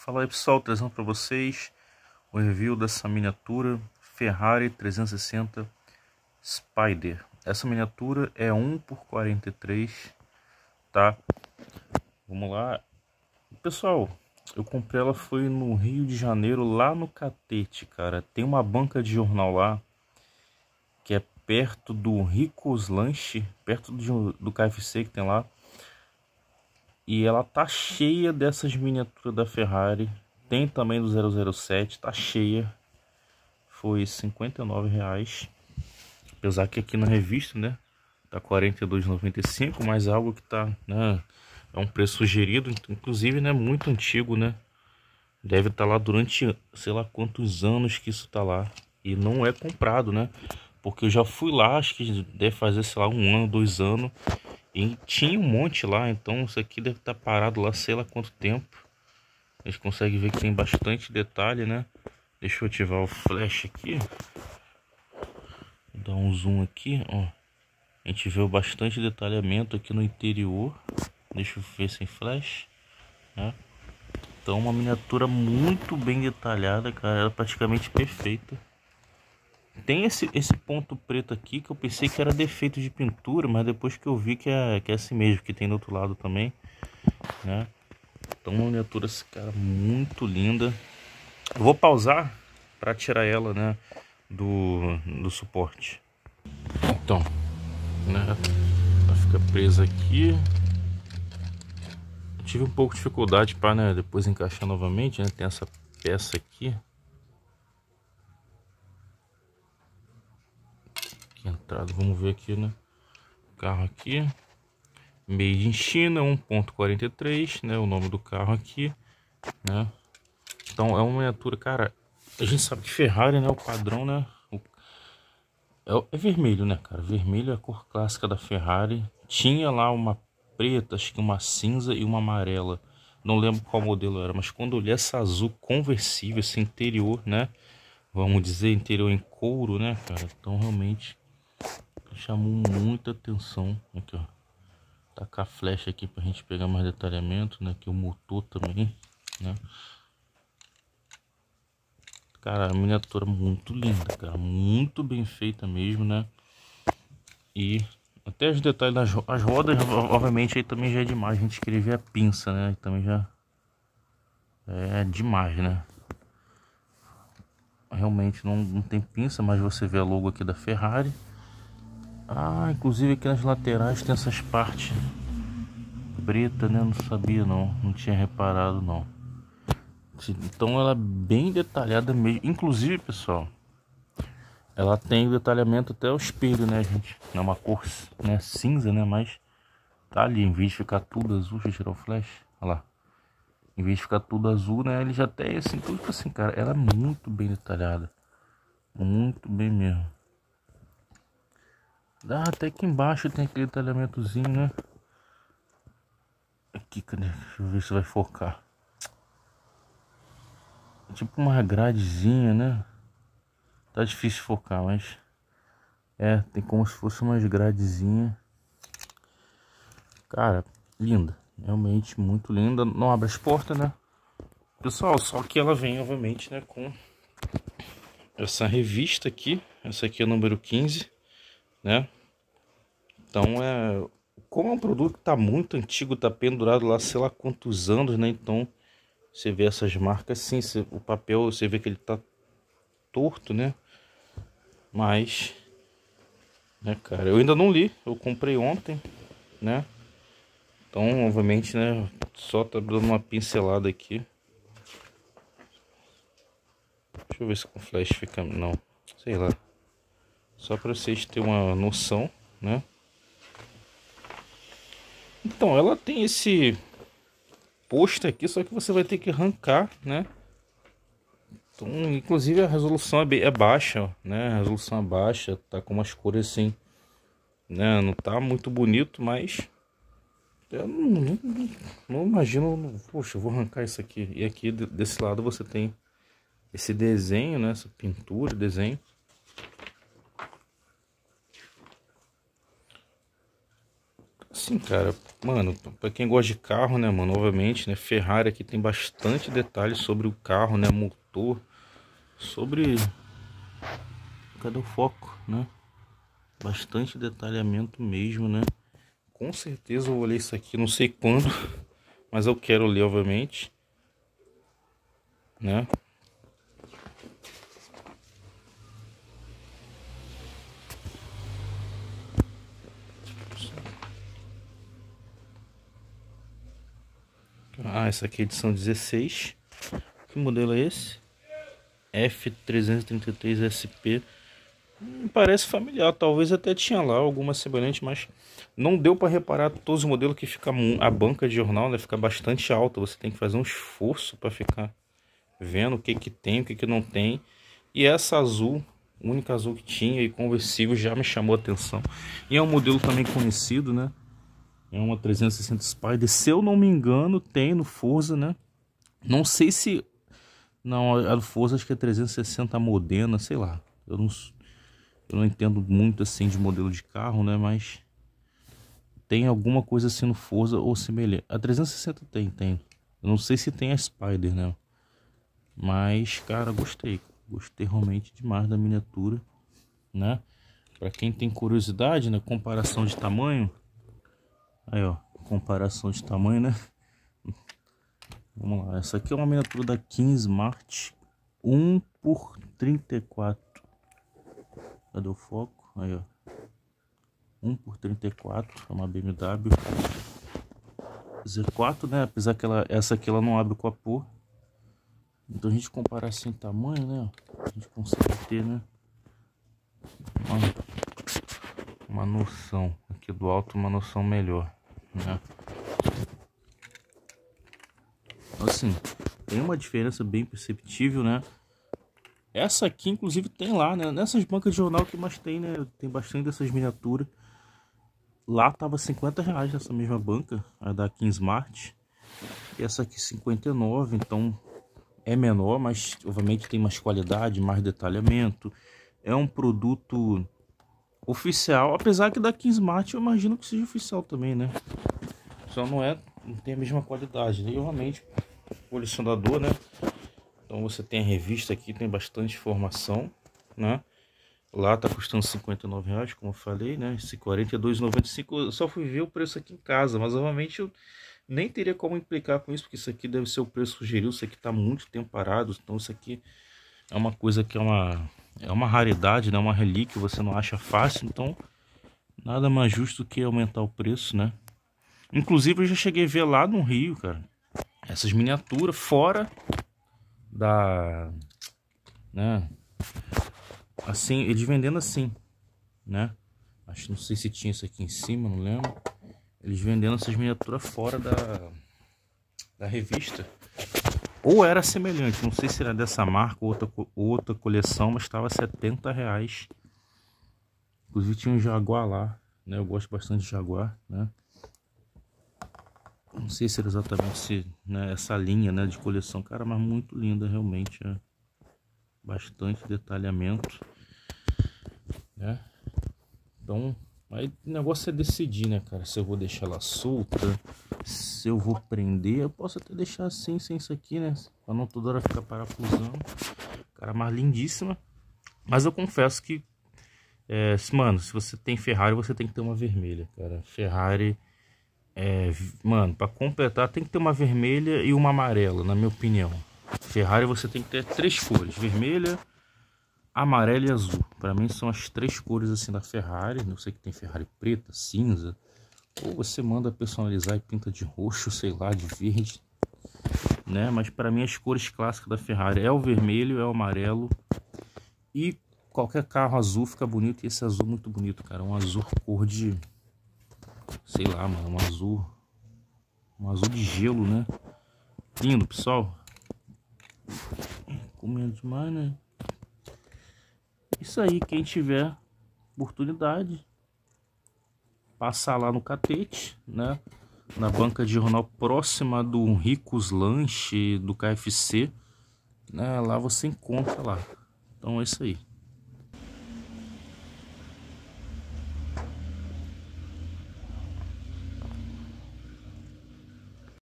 Fala aí pessoal, trazendo para vocês o review dessa miniatura Ferrari 360 Spider. Essa miniatura é 1x43, tá? Vamos lá. Pessoal, eu comprei ela foi no Rio de Janeiro, lá no Catete, cara. Tem uma banca de jornal lá, que é perto do Ricos Lanche, perto do KFC que tem lá. E ela tá cheia dessas miniaturas da Ferrari. Tem também do 007, tá cheia. Foi R$ 59,00. Apesar que aqui na revista, né, tá R$ 42,95, mas algo que tá, né, é um preço sugerido, inclusive, né, muito antigo, né? Deve estar lá durante, sei lá quantos anos que isso tá lá. E não é comprado, né? Porque eu já fui lá, acho que deve fazer, sei lá, 1 ano, 2 anos. E tinha um monte lá, então isso aqui deve estar parado lá, sei lá quanto tempo. A gente consegue ver que tem bastante detalhe, né? Deixa eu ativar o flash aqui. Vou dar um zoom aqui, ó. A gente vê bastante detalhamento aqui no interior. Deixa eu ver sem flash, né? Então uma miniatura muito bem detalhada, cara. Ela é praticamente perfeita. Tem esse ponto preto aqui que eu pensei que era defeito de pintura, mas depois que eu vi que é assim mesmo, que tem do outro lado também, né? Então uma miniatura, cara, muito linda. Eu vou pausar para tirar ela, né, do suporte. Então, né, ela fica presa aqui. Eu tive um pouco de dificuldade para, né, depois encaixar novamente, né? Tem essa peça aqui. Entrada, vamos ver aqui, né? Carro aqui, Made in China 1.43, né? O nome do carro aqui, né? Então é uma miniatura, cara. A gente sabe que Ferrari, né? O padrão, né? É vermelho, né, cara? Vermelho é a cor clássica da Ferrari. Tinha lá uma preta, acho que uma cinza e uma amarela. Não lembro qual modelo era, mas quando eu olhei essa azul conversível, esse interior, né? Vamos dizer, interior em couro, né, cara? Então realmente chamou muita atenção. Aqui, ó. Tacar a flecha aqui pra gente pegar mais detalhamento, né? Aqui o motor também, né? Cara, a miniatura muito linda, cara. Muito bem feita mesmo, né? E até os detalhes das as rodas, obviamente, aí também já é demais. A gente queria ver a pinça, né? Aí também já é demais, né? Realmente não tem pinça, mas você vê a logo aqui da Ferrari. Ah, inclusive aqui nas laterais tem essas partes preta, né? Não sabia não tinha reparado não. Então ela é bem detalhada mesmo. Inclusive, pessoal, ela tem o detalhamento até o espelho, né, gente? É uma cor, né, cinza, né? Mas tá ali, em vez de ficar tudo azul. Deixa eu tirar o flash. Olha lá. Em vez de ficar tudo azul, né? Ele já tem assim, tudo assim, cara. Ela é muito bem detalhada. Muito bem mesmo. Até aqui embaixo tem aquele detalhamentozinho, né? Aqui, cadê? Deixa eu ver se vai focar. Tipo uma gradezinha, né? Tá difícil focar, mas tem como se fosse umas gradezinhas. Cara, linda. Realmente muito linda. Não abre as portas, né? Pessoal, só que ela vem, obviamente, né, com essa revista aqui. Essa aqui é o número 15, né? Então como é um produto que tá muito antigo, tá pendurado lá sei lá quantos anos, né? Então você vê essas marcas, sim, o papel, você vê que ele tá torto, né? Mas, né, cara, eu ainda não li, eu comprei ontem, né? Então, obviamente, né, só tá dando uma pincelada aqui. Deixa eu ver se com flash fica, não, sei lá. Só para vocês terem uma noção, né? Então, ela tem esse posto aqui, só que você vai ter que arrancar, né? Então, inclusive a resolução é baixa, né? A resolução é baixa, tá com umas cores assim, né? Não tá muito bonito, mas eu não imagino. Poxa, eu vou arrancar isso aqui. E aqui desse lado você tem esse desenho, né? Essa pintura, desenho. Assim, cara, mano, pra quem gosta de carro, né, mano, novamente, né, Ferrari aqui tem bastante detalhes sobre o carro, né, motor, sobre... Cadê o foco, né? Bastante detalhamento mesmo, né? Com certeza eu vou ler isso aqui, não sei quando, mas eu quero ler, obviamente, né? Ah, essa aqui é edição 16. Que modelo é esse? F333 SP. Parece familiar, talvez até tinha lá alguma semelhante, mas não deu para reparar todos os modelos que fica a banca de jornal, né, fica bastante alta. Você tem que fazer um esforço para ficar vendo o que que tem, o que que não tem. E essa azul, única azul que tinha e conversível, já me chamou a atenção. E é um modelo também conhecido, né? É uma 360 Spider, se eu não me engano, tem no Forza, né? Não sei se... Não, a do Forza acho que é 360 Modena, sei lá. Eu não entendo muito assim de modelo de carro, né? Mas tem alguma coisa assim no Forza ou semelhante. A 360 tem. Eu não sei se tem a Spider, né? Mas, cara, gostei. Gostei realmente demais da miniatura, né? Pra quem tem curiosidade, né? Comparação de tamanho. Aí, ó. Comparação de tamanho, né? Vamos lá. Essa aqui é uma miniatura da King Smart 1x34. Cadê o foco? Aí, ó. 1x34. É uma BMW Z4, né? Apesar que essa aqui ela não abre o capô. Então a gente comparar assim tamanho, né? A gente consegue ter, né? Uma noção aqui do alto, uma noção melhor, né? Assim, tem uma diferença bem perceptível, né? Essa aqui, inclusive, tem lá, né? Nessas bancas de jornal que mais tem, né? Tem bastante dessas miniaturas. Lá tava R$50 nessa mesma banca, a da King Smart. E essa aqui 59, então é menor, mas obviamente tem mais qualidade, mais detalhamento. É um produto oficial, apesar que da King Smart eu imagino que seja oficial também, né? Só não tem a mesma qualidade, né? E realmente, colecionador, né? Então você tem a revista aqui, tem bastante informação, né? Lá tá custando R$59, como eu falei, né? Esse R$42,95. Eu só fui ver o preço aqui em casa, mas obviamente eu nem teria como implicar com isso, porque isso aqui deve ser o preço sugerido. Isso aqui tá muito tempo parado, então isso aqui é uma coisa que é uma raridade, né? Uma relíquia, você não acha fácil, então nada mais justo que aumentar o preço, né? Inclusive eu já cheguei a ver lá no Rio, cara, essas miniaturas fora da, né? Assim, eles vendendo assim, né? Acho, não sei se tinha isso aqui em cima, não lembro. Eles vendendo essas miniaturas fora da revista. Ou era semelhante, não sei se era dessa marca ou outra coleção, mas estava R$70. Inclusive tinha um Jaguar lá, né? Eu gosto bastante de Jaguar, né? Não sei se era exatamente né, essa linha, né, de coleção, cara, mas muito linda realmente, é. Bastante detalhamento, né? Então, aí o negócio é decidir, né, cara, se eu vou deixar ela solta, se eu vou prender. Eu posso até deixar assim, sem isso aqui, né, pra não toda hora ficar parafusando. Cara, mais lindíssima. Mas eu confesso que mano, se você tem Ferrari, você tem que ter uma vermelha, cara. Ferrari, mano, pra completar tem que ter uma vermelha e uma amarela, na minha opinião. Ferrari você tem que ter 3 cores: vermelha, amarela e azul. Para mim são as 3 cores assim da Ferrari. Eu sei que tem Ferrari preta, cinza, ou você manda personalizar e pinta de roxo, sei lá, de verde, né? Mas para mim as cores clássicas da Ferrari é o vermelho, é o amarelo, e qualquer carro azul fica bonito. E esse azul muito bonito, cara, um azul cor de, sei lá, mano, um azul de gelo, né? Lindo, pessoal. Comendo demais, né? Isso aí, quem tiver oportunidade, passar lá no Catete, né? Na banca de jornal próxima do Ricos Lanche, do KFC, né? Lá você encontra lá. Então é isso aí.